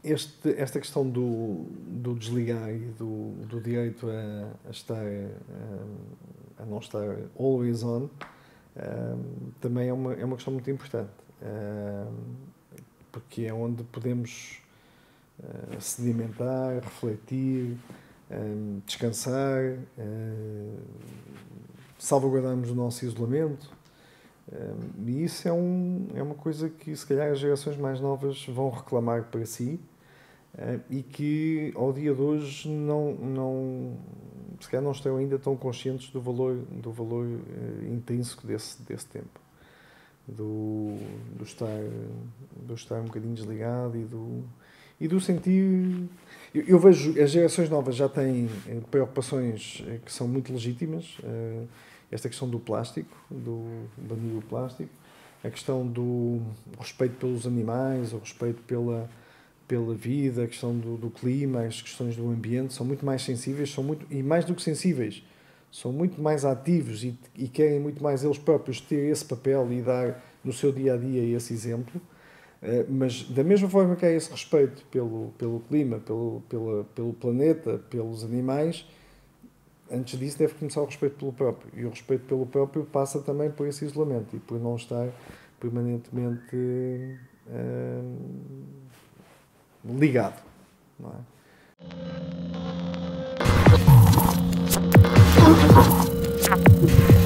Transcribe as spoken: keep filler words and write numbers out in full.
este, esta questão do, do desligar e do, do direito a, a estar, a, a não estar always on, um, também é uma, é uma questão muito importante, um, porque é onde podemos uh, sedimentar, refletir, um, descansar, um, salvaguardarmos o nosso isolamento. Um, e isso é, um, é uma coisa que se calhar as gerações mais novas vão reclamar para si, uh, e que ao dia de hoje não, não, se calhar não estão ainda tão conscientes do valor, do valor uh, intrínseco desse, desse tempo, do, do, estar, do estar um bocadinho desligado e do, e do sentir. Eu, eu vejo as gerações novas já têm preocupações que são muito legítimas. Uh, esta questão do plástico, do banir o plástico, a questão do respeito pelos animais, o respeito pela, pela vida, a questão do, do clima, as questões do ambiente, são muito mais sensíveis, são muito, e mais do que sensíveis, são muito mais ativos e, e querem muito mais eles próprios ter esse papel e dar no seu dia-a-dia esse exemplo. Uh, mas da mesma forma que há esse respeito pelo, pelo clima, pelo, pela, pelo planeta, pelos animais, antes disso deve começar o respeito pelo próprio. E o respeito pelo próprio passa também por esse isolamento e por não estar permanentemente uh, ligado. Não é?